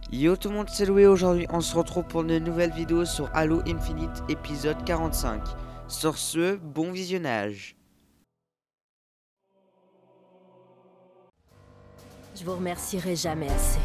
Yo tout le monde, c'est Louis. Aujourd'hui on se retrouve pour une nouvelle vidéo sur Halo Infinite épisode 45. Sur ce, bon visionnage. Je vous remercierai jamais assez.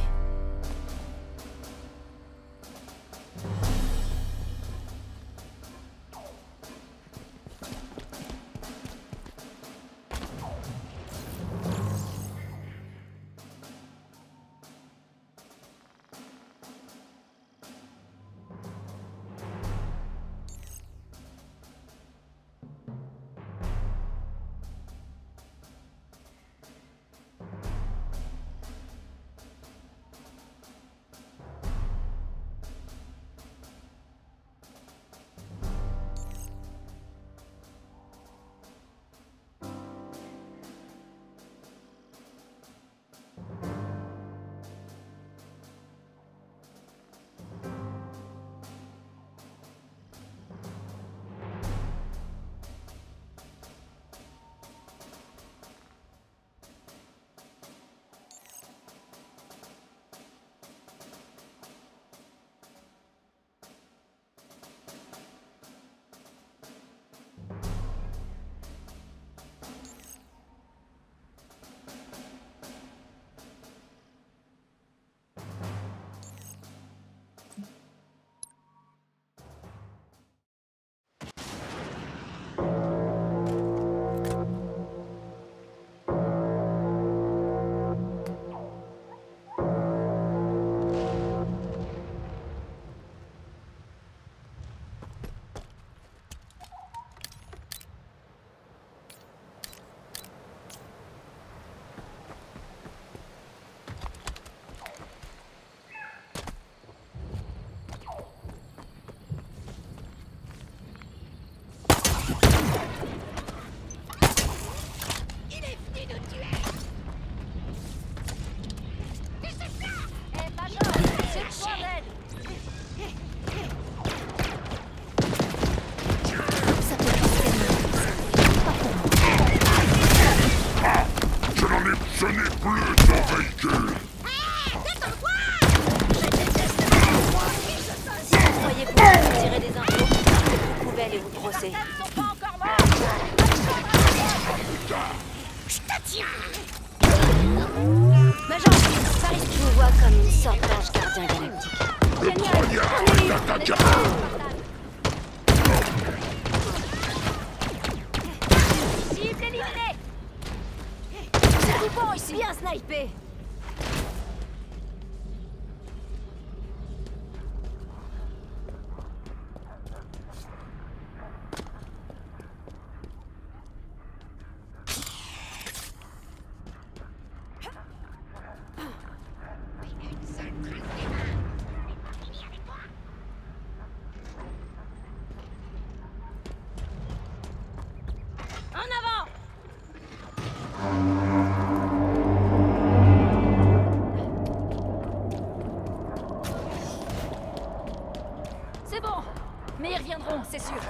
Mais ils reviendront, c'est sûr.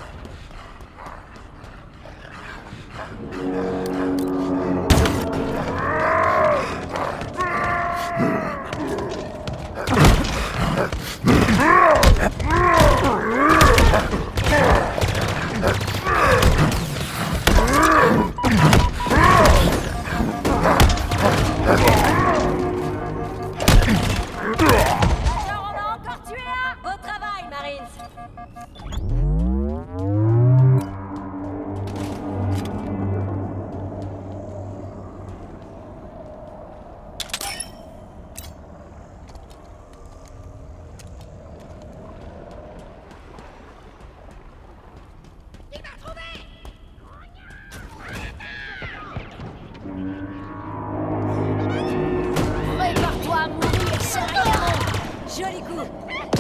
Joli coup!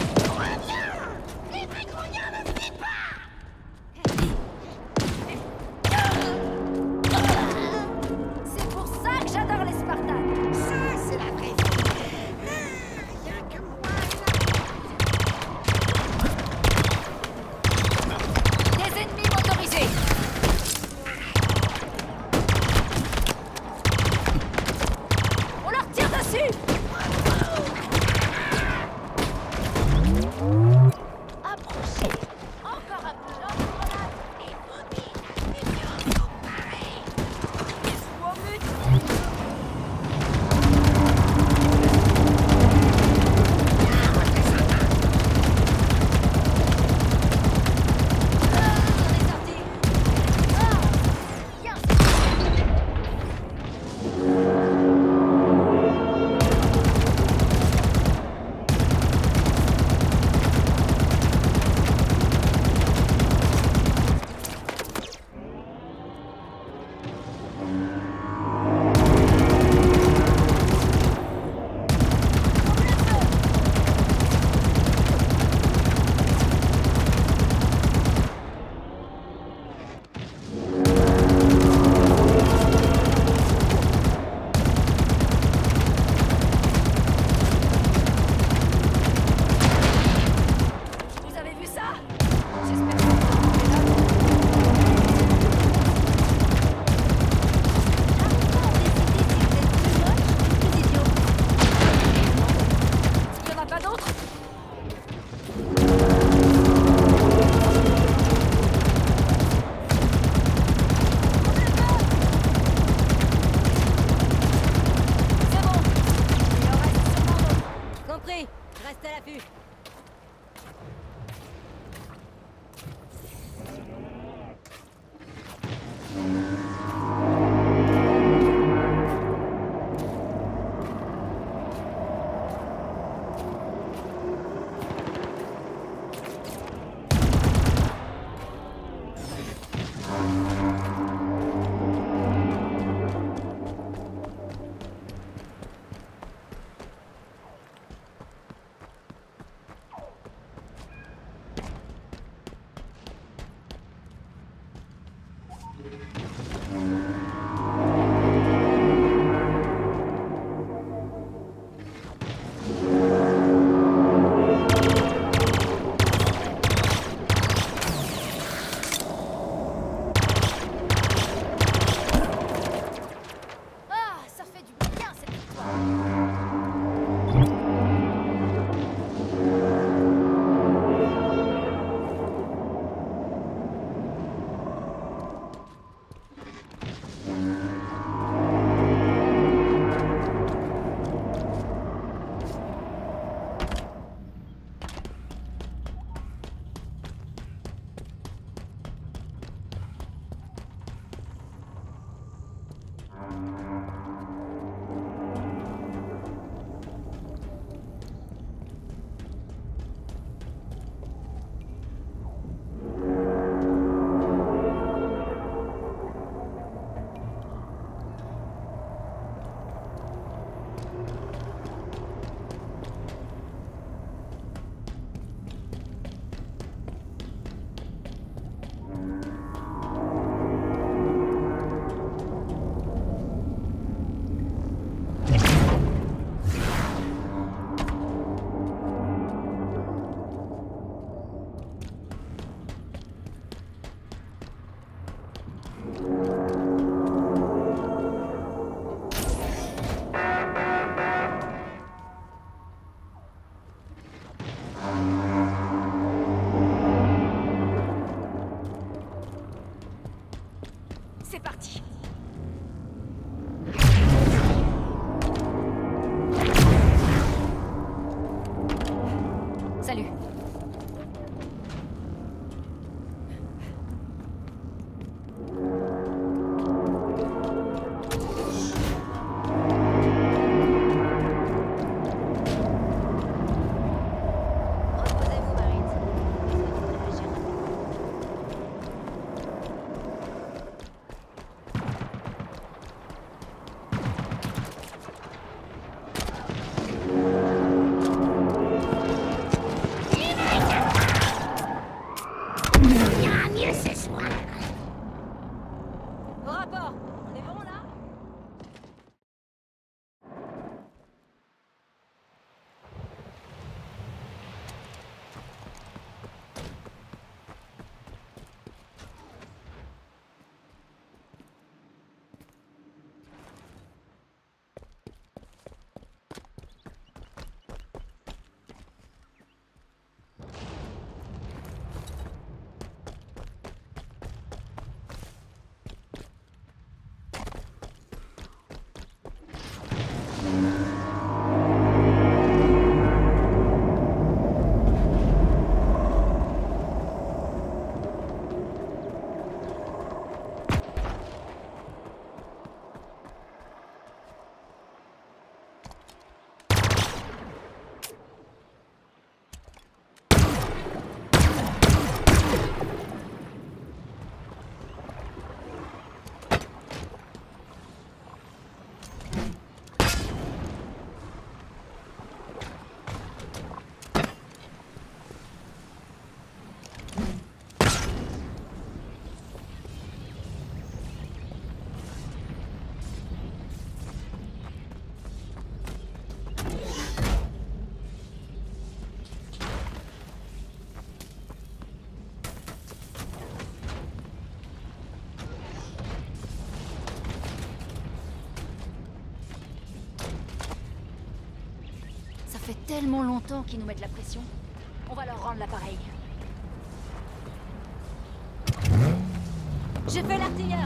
C'est pour ça que j'adore les Spartans! Ça, c'est la vraie vie! Rien que moi, Des ennemis motorisés! On leur tire dessus! fait tellement longtemps qu'ils nous mettent la pression. On va leur rendre l'appareil. J'ai fait l'artilleur.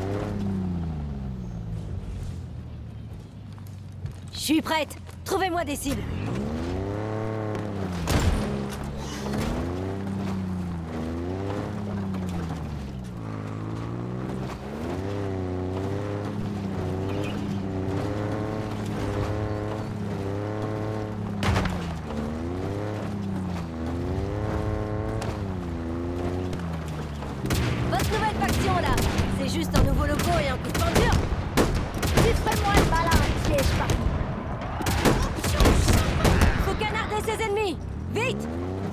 Je suis prête. Trouvez-moi des cibles. Votre nouvelle faction là, c'est juste un nouveau logo et un coup de peinture. Tu ferais moins le malin, un piège partout. Faut canarder ses ennemis. Vite!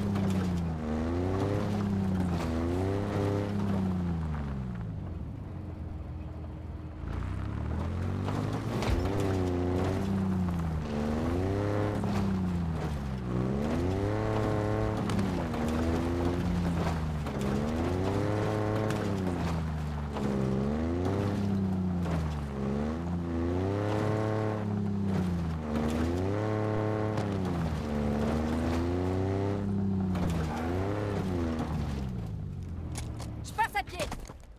Je passe à pied.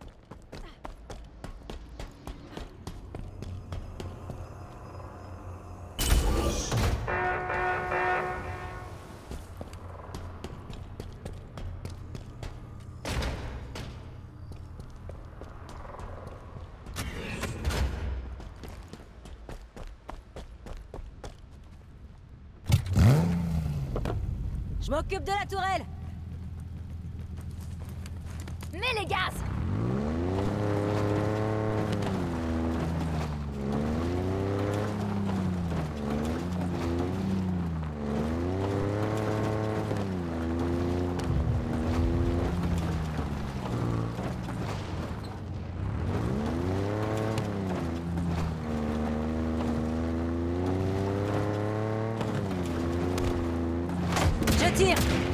Je m'occupe de la tourelle. Mets les gaz! Je tire!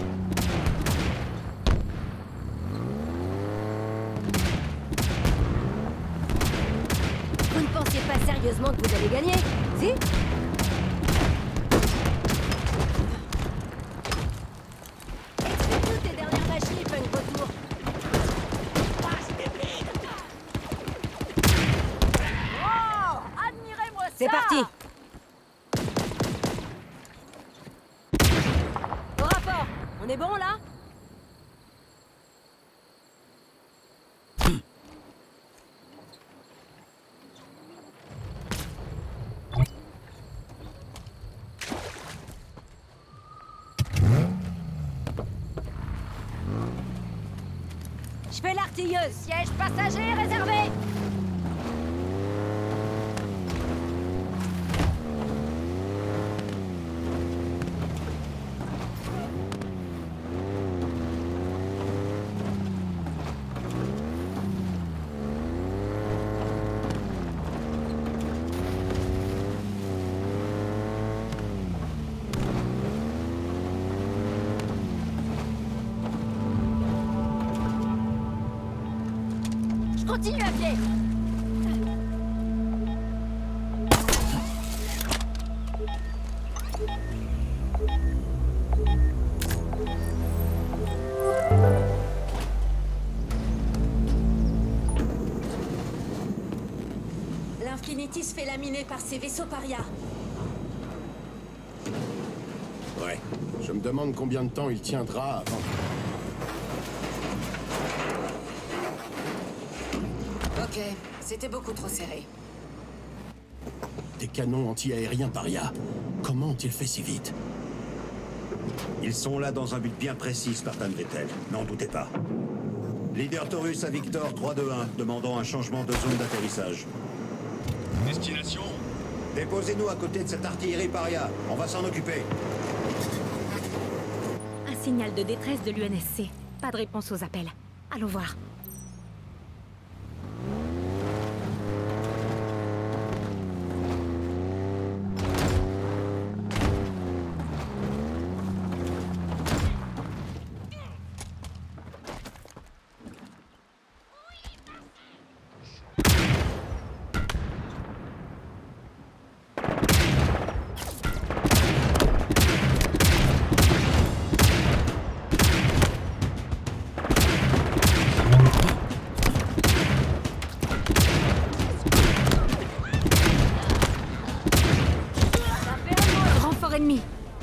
Vous ne pensiez pas sérieusement que vous allez gagner, si? Est-ce que toutes tes dernières machines font une retour? Oh! Admirez-moi ça! C'est parti! Au rapport! On est bon là? Je fais l'artilleuse. Siège passager réservé. Je continue à pied. L'Infinity se fait laminer par ces vaisseaux paria. Ouais. Je me demande combien de temps il tiendra avant... Ok, c'était beaucoup trop serré. Des canons anti-aériens paria. Comment ont-ils fait si vite? Ils sont là dans un but bien précis, Spartan Vettel. N'en doutez pas. Leader Taurus à Victor 321, demandant un changement de zone d'atterrissage. Destination? Déposez-nous à côté de cette artillerie paria. On va s'en occuper. Un signal de détresse de l'UNSC. Pas de réponse aux appels. Allons voir. ennemi.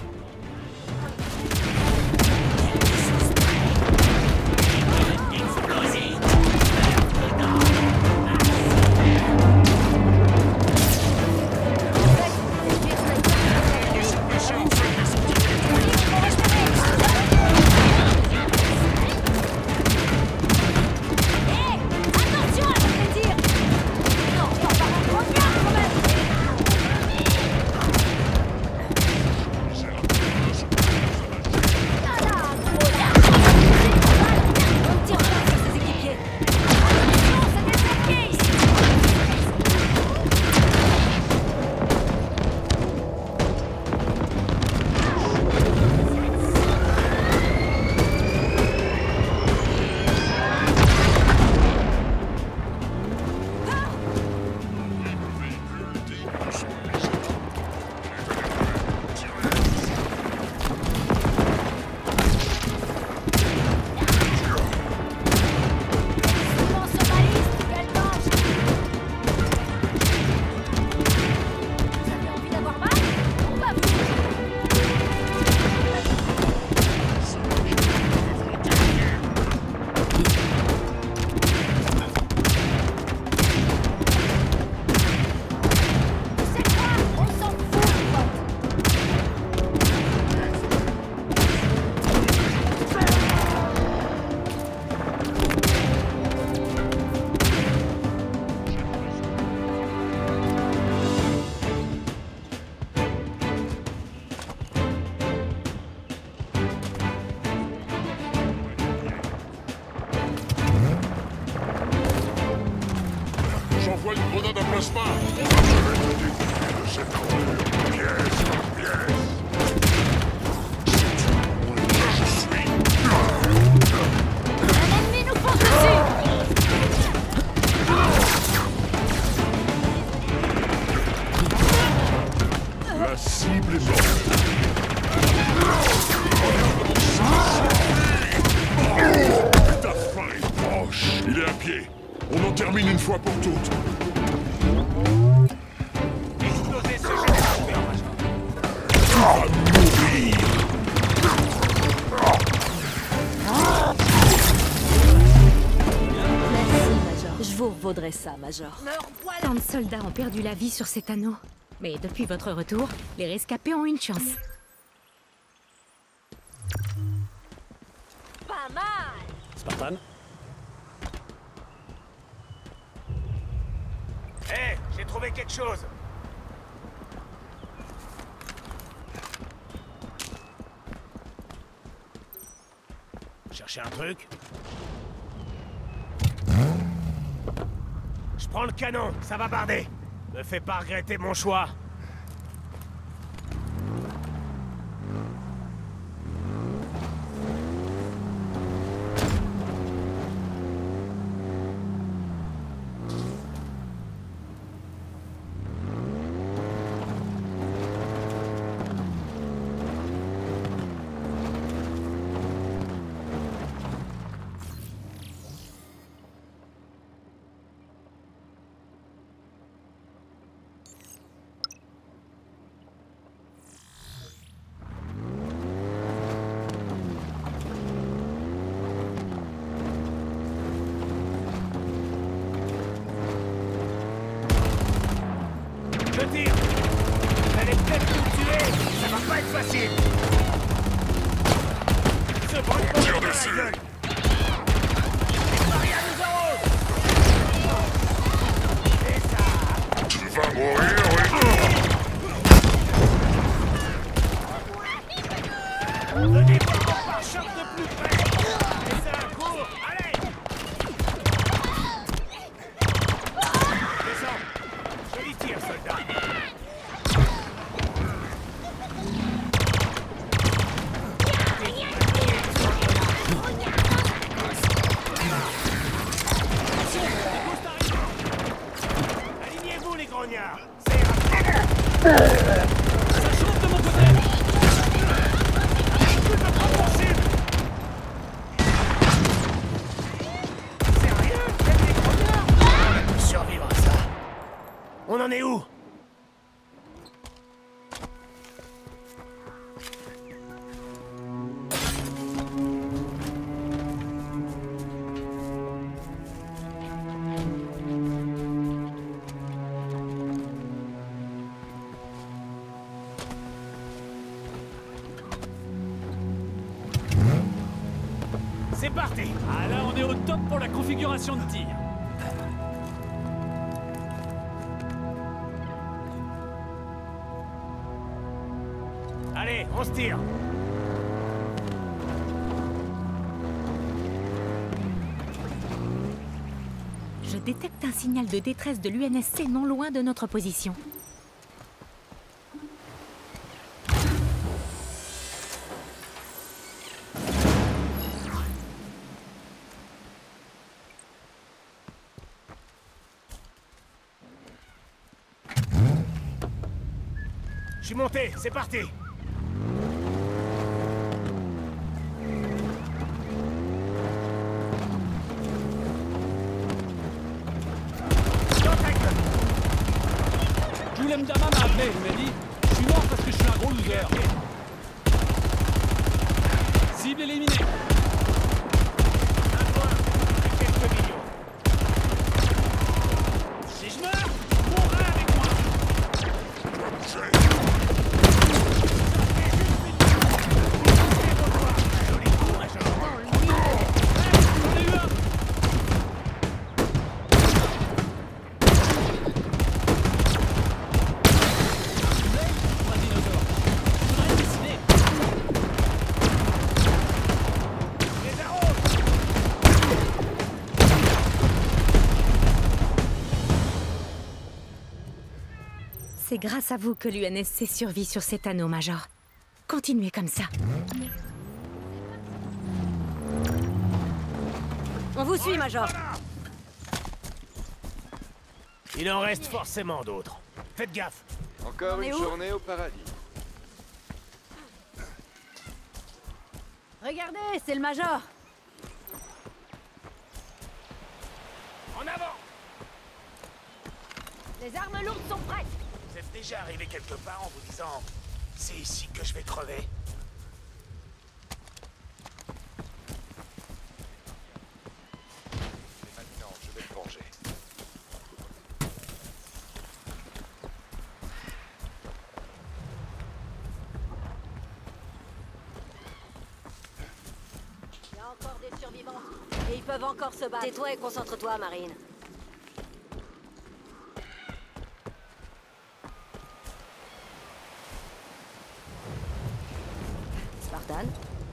J'envoie une grenade à plasma. Je vais te découper de cette armure, pièce par pièce. Je suis... Un ennemi nous fonce dessus! La cible est morte. Ta fin est proche. Il est à pied. On en termine une fois pour toutes. Explosez ce générateur, Major. Tu vas mourir. Merci, Major. Je vous revaudrai ça, Major. Tant de soldats ont perdu la vie sur cet anneau. Mais depuis votre retour, les rescapés ont une chance. Pas mal! Spartan? Hé, j'ai trouvé quelque chose. Cherchez un truc? Je prends le canon, ça va barder. Me fais pas regretter mon choix. Je tire. Elle est peut-être nous tuer. Ça va pas être facile. Ce bruit Tire dans dessus. la gueule. Maria nous arrose. Et ça. Tu vas mourir, oui. Venez voir mon pare-choc de plus près. Et ça court. Allez. Descends. Joli tir, soldat. Alignez-vous, les grognards. Ça ira. Ça chauffe de mon côté. Je peux pas prendre c'est parti. Ah là, on est au top pour la configuration de tir. Allez, on se tire. Je détecte un signal de détresse de l'UNSC non loin de notre position. Je suis monté, c'est parti. Julem Dama m'a appelé, il m'a dit « Je suis mort parce que je suis un gros loser. » Cible éliminée. Un point, quelques millions. Si je meurs, tu mourras avec moi. Joli coup, Major. J'en ai eu un. Trois dinosaures. Faudrait décider. Les arrows. C'est grâce à vous que l'UNSC survit sur cet anneau, Major. Continuez comme ça. On vous suit, Major. Il en reste forcément d'autres. Faites gaffe. Encore On est une où? journée au paradis. Regardez, c'est le Major. En avant. Les armes lourdes sont prêtes. Vous êtes déjà arrivé quelque part en vous disant « C'est ici que je vais crever ». Et maintenant, je vais me venger. Il y a encore des survivants. Et ils peuvent encore se battre. Tais-toi et concentre-toi, Marine. Spartan.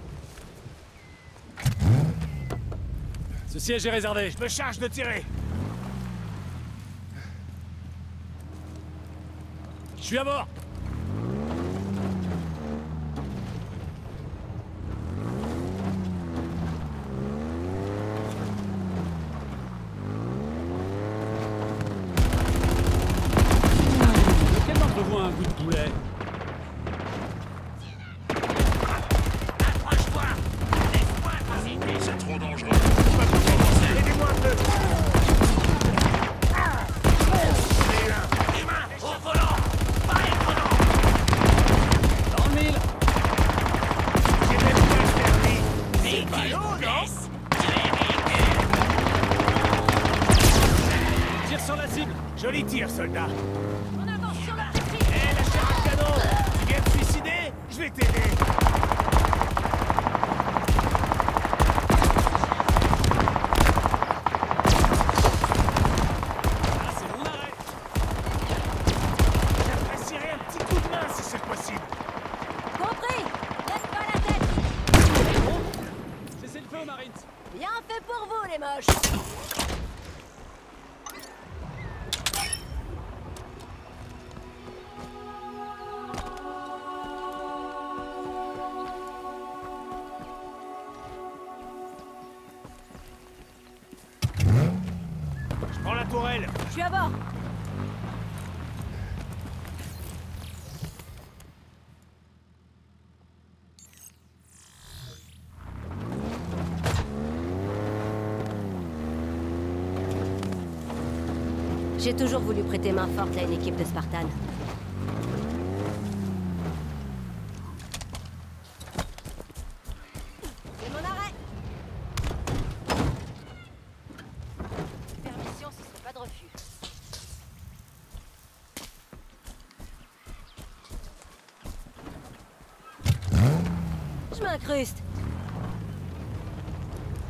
Ce siège est réservé. Je me charge de tirer. Je suis à bord. Lequel d'entre vous a un goût de poulet? Approche-toi. Laisse-moi profiter. C'est trop dangereux. Aidez-moi un peu. Humain, au volant. Pas étonnant. Dans le mille. J'ai même pas servi. C'est ballot, non? Tire sur la cible. Joli tir, soldat. En avance sur l'objectif. Hé, lâchez un canon. Tu viens de suicider? Je vais t'aider. Ah, c'est mon arrêt. J'apprécierais un petit coup de main si c'est possible. Compris. Laisse pas la tête. Cessez le feu, Marines. Bien fait pour vous, les moches. Je prends la tourelle. Je suis à bord. J'ai toujours voulu prêter main forte à une équipe de Spartan. C'est mon arrêt. Permission, ce serait pas de refus. Je m'incruste.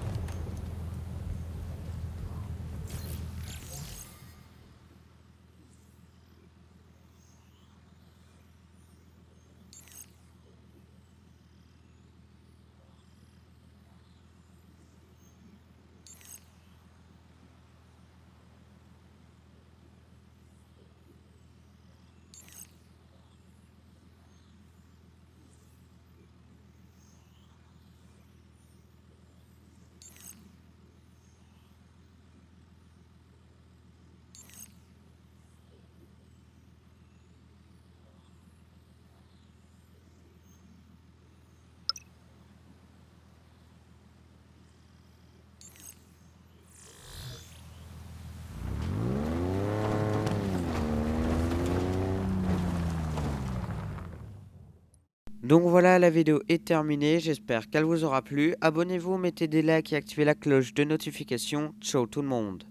Donc voilà, la vidéo est terminée, j'espère qu'elle vous aura plu. Abonnez-vous, mettez des likes et activez la cloche de notification. Ciao tout le monde.